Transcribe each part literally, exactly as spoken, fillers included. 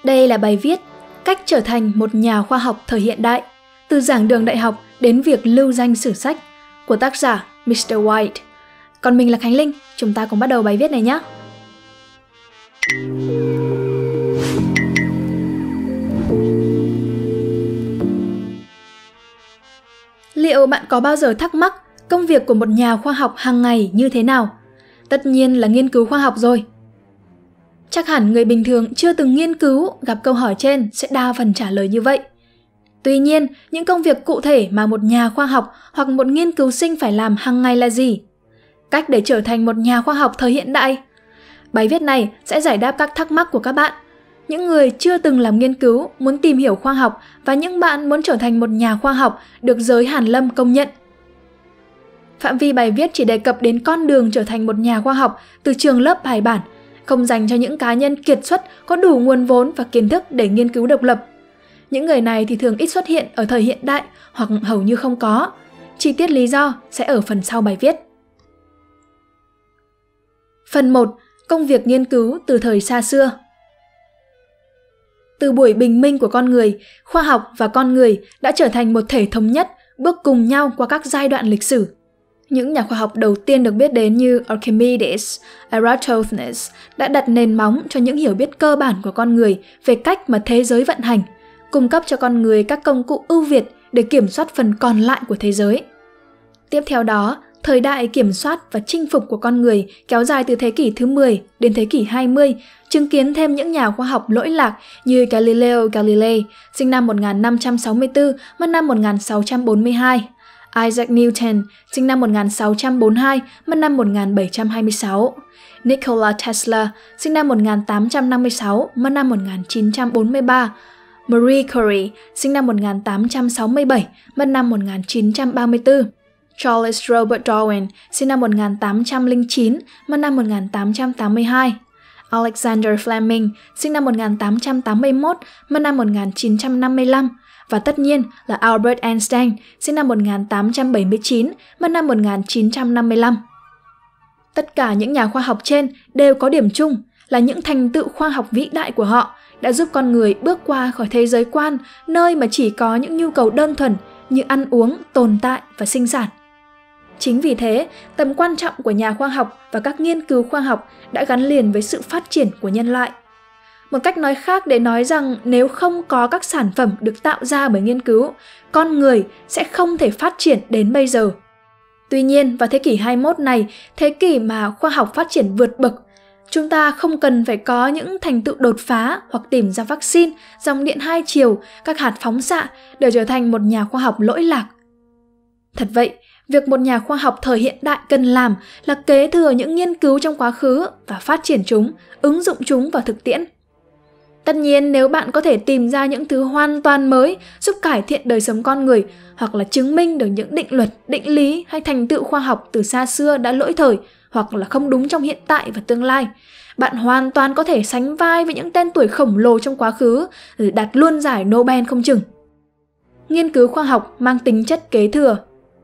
Đây là bài viết Cách trở thành một nhà khoa học thời hiện đại, từ giảng đường đại học đến việc lưu danh sử sách của tác giả mít tơ White. Còn mình là Khánh Linh, chúng ta cùng bắt đầu bài viết này nhé. Liệu bạn có bao giờ thắc mắc công việc của một nhà khoa học hàng ngày như thế nào? Tất nhiên là nghiên cứu khoa học rồi. Chắc hẳn người bình thường chưa từng nghiên cứu gặp câu hỏi trên sẽ đa phần trả lời như vậy. Tuy nhiên, những công việc cụ thể mà một nhà khoa học hoặc một nghiên cứu sinh phải làm hàng ngày là gì? Cách để trở thành một nhà khoa học thời hiện đại? Bài viết này sẽ giải đáp các thắc mắc của các bạn, những người chưa từng làm nghiên cứu, muốn tìm hiểu khoa học và những bạn muốn trở thành một nhà khoa học được giới hàn lâm công nhận. Phạm vi bài viết chỉ đề cập đến con đường trở thành một nhà khoa học từ trường lớp bài bản, không dành cho những cá nhân kiệt xuất có đủ nguồn vốn và kiến thức để nghiên cứu độc lập. Những người này thì thường ít xuất hiện ở thời hiện đại hoặc hầu như không có. Chi tiết lý do sẽ ở phần sau bài viết. Phần một. Công việc nghiên cứu từ thời xa xưa. Từ buổi bình minh của con người, khoa học và con người đã trở thành một thể thống nhất, bước cùng nhau qua các giai đoạn lịch sử. Những nhà khoa học đầu tiên được biết đến như Archimedes, Eratosthenes đã đặt nền móng cho những hiểu biết cơ bản của con người về cách mà thế giới vận hành, cung cấp cho con người các công cụ ưu việt để kiểm soát phần còn lại của thế giới. Tiếp theo đó, thời đại kiểm soát và chinh phục của con người kéo dài từ thế kỷ thứ mười đến thế kỷ hai mươi, chứng kiến thêm những nhà khoa học lỗi lạc như Galileo Galilei, sinh năm một nghìn năm trăm sáu mươi tư, mất năm một nghìn sáu trăm bốn mươi hai, Isaac Newton, sinh năm một nghìn sáu trăm bốn mươi hai, mất năm một nghìn bảy trăm hai mươi sáu, Nikola Tesla, sinh năm một nghìn tám trăm năm mươi sáu, mất năm một nghìn chín trăm bốn mươi ba, Marie Curie, sinh năm một nghìn tám trăm sáu mươi bảy, mất năm một nghìn chín trăm ba mươi tư, Charles Robert Darwin, sinh năm một nghìn tám trăm lẻ chín, mất năm một nghìn tám trăm tám mươi hai, Alexander Fleming, sinh năm một nghìn tám trăm tám mươi mốt, mất năm một nghìn chín trăm năm mươi lăm, và tất nhiên là Albert Einstein, sinh năm một nghìn tám trăm bảy mươi chín, mất năm một nghìn chín trăm năm mươi lăm. Tất cả những nhà khoa học trên đều có điểm chung là những thành tựu khoa học vĩ đại của họ đã giúp con người bước qua khỏi thế giới quan, nơi mà chỉ có những nhu cầu đơn thuần như ăn uống, tồn tại và sinh sản. Chính vì thế, tầm quan trọng của nhà khoa học và các nghiên cứu khoa học đã gắn liền với sự phát triển của nhân loại. Một cách nói khác để nói rằng nếu không có các sản phẩm được tạo ra bởi nghiên cứu, con người sẽ không thể phát triển đến bây giờ. Tuy nhiên, vào thế kỷ hai mươi mốt này, thế kỷ mà khoa học phát triển vượt bậc, chúng ta không cần phải có những thành tựu đột phá hoặc tìm ra vaccine, dòng điện hai chiều, các hạt phóng xạ để trở thành một nhà khoa học lỗi lạc. Thật vậy, việc một nhà khoa học thời hiện đại cần làm là kế thừa những nghiên cứu trong quá khứ và phát triển chúng, ứng dụng chúng vào thực tiễn. Tất nhiên, nếu bạn có thể tìm ra những thứ hoàn toàn mới giúp cải thiện đời sống con người hoặc là chứng minh được những định luật, định lý hay thành tựu khoa học từ xa xưa đã lỗi thời hoặc là không đúng trong hiện tại và tương lai, bạn hoàn toàn có thể sánh vai với những tên tuổi khổng lồ trong quá khứ để đạt luôn giải Nobel không chừng. Nghiên cứu khoa học mang tính chất kế thừa.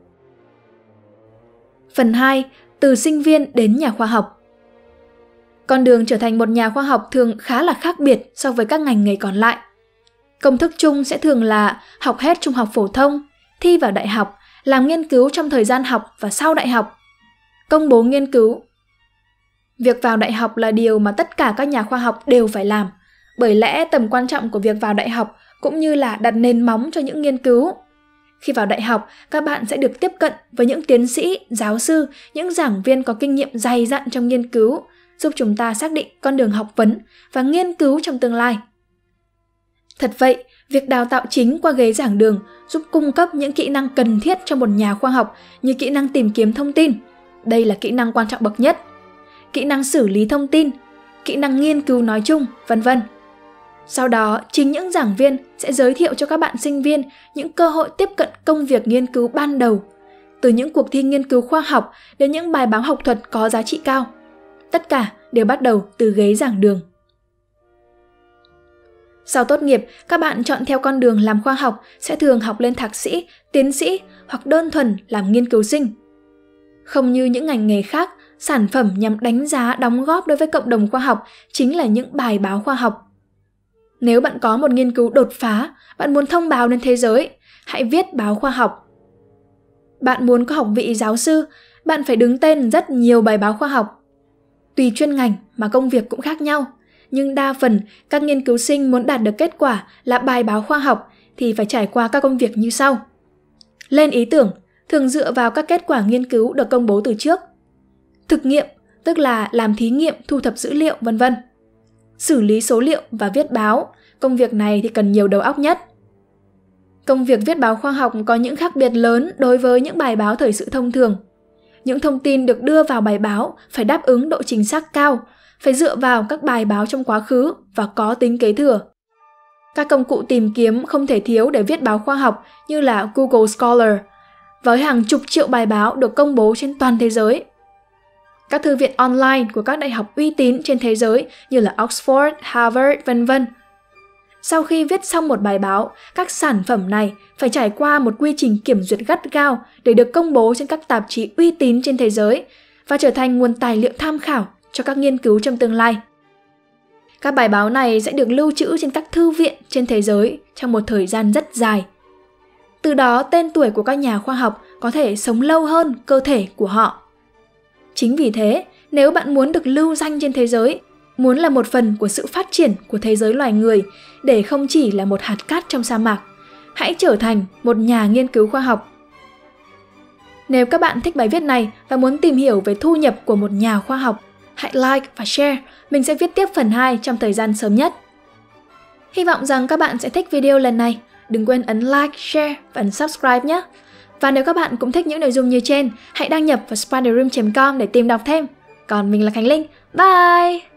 Phần hai. Từ sinh viên đến nhà khoa học. Con đường trở thành một nhà khoa học thường khá là khác biệt so với các ngành nghề còn lại. Công thức chung sẽ thường là học hết trung học phổ thông, thi vào đại học, làm nghiên cứu trong thời gian học và sau đại học, công bố nghiên cứu. Việc vào đại học là điều mà tất cả các nhà khoa học đều phải làm, bởi lẽ tầm quan trọng của việc vào đại học cũng như là đặt nền móng cho những nghiên cứu. Khi vào đại học, các bạn sẽ được tiếp cận với những tiến sĩ, giáo sư, những giảng viên có kinh nghiệm dày dặn trong nghiên cứu, giúp chúng ta xác định con đường học vấn và nghiên cứu trong tương lai. Thật vậy, việc đào tạo chính qua ghế giảng đường giúp cung cấp những kỹ năng cần thiết cho một nhà khoa học như kỹ năng tìm kiếm thông tin. Đây là kỹ năng quan trọng bậc nhất. Kỹ năng xử lý thông tin, kỹ năng nghiên cứu nói chung, vân vân. Sau đó, chính những giảng viên sẽ giới thiệu cho các bạn sinh viên những cơ hội tiếp cận công việc nghiên cứu ban đầu, từ những cuộc thi nghiên cứu khoa học đến những bài báo học thuật có giá trị cao. Tất cả đều bắt đầu từ ghế giảng đường. Sau tốt nghiệp, các bạn chọn theo con đường làm khoa học sẽ thường học lên thạc sĩ, tiến sĩ hoặc đơn thuần làm nghiên cứu sinh. Không như những ngành nghề khác, sản phẩm nhằm đánh giá đóng góp đối với cộng đồng khoa học chính là những bài báo khoa học. Nếu bạn có một nghiên cứu đột phá, bạn muốn thông báo đến thế giới, hãy viết báo khoa học. Bạn muốn có học vị giáo sư, bạn phải đứng tên rất nhiều bài báo khoa học. Tùy chuyên ngành mà công việc cũng khác nhau, nhưng đa phần các nghiên cứu sinh muốn đạt được kết quả là bài báo khoa học thì phải trải qua các công việc như sau. Lên ý tưởng, thường dựa vào các kết quả nghiên cứu được công bố từ trước. Thực nghiệm, tức là làm thí nghiệm, thu thập dữ liệu, vân vân. Xử lý số liệu và viết báo, công việc này thì cần nhiều đầu óc nhất. Công việc viết báo khoa học có những khác biệt lớn đối với những bài báo thời sự thông thường. Những thông tin được đưa vào bài báo phải đáp ứng độ chính xác cao, phải dựa vào các bài báo trong quá khứ và có tính kế thừa. Các công cụ tìm kiếm không thể thiếu để viết báo khoa học như là Google Scholar, với hàng chục triệu bài báo được công bố trên toàn thế giới. Các thư viện online của các đại học uy tín trên thế giới như là Oxford, Harvard, vân vân. Sau khi viết xong một bài báo, các sản phẩm này phải trải qua một quy trình kiểm duyệt gắt gao để được công bố trên các tạp chí uy tín trên thế giới và trở thành nguồn tài liệu tham khảo cho các nghiên cứu trong tương lai. Các bài báo này sẽ được lưu trữ trên các thư viện trên thế giới trong một thời gian rất dài. Từ đó, tên tuổi của các nhà khoa học có thể sống lâu hơn cơ thể của họ. Chính vì thế, nếu bạn muốn được lưu danh trên thế giới, muốn là một phần của sự phát triển của thế giới loài người, để không chỉ là một hạt cát trong sa mạc, hãy trở thành một nhà nghiên cứu khoa học. Nếu các bạn thích bài viết này và muốn tìm hiểu về thu nhập của một nhà khoa học, hãy like và share, mình sẽ viết tiếp phần hai trong thời gian sớm nhất. Hy vọng rằng các bạn sẽ thích video lần này. Đừng quên ấn like, share và ấn subscribe nhé. Và nếu các bạn cũng thích những nội dung như trên, hãy đăng nhập vào spiderroom chấm com để tìm đọc thêm. Còn mình là Khánh Linh. Bye!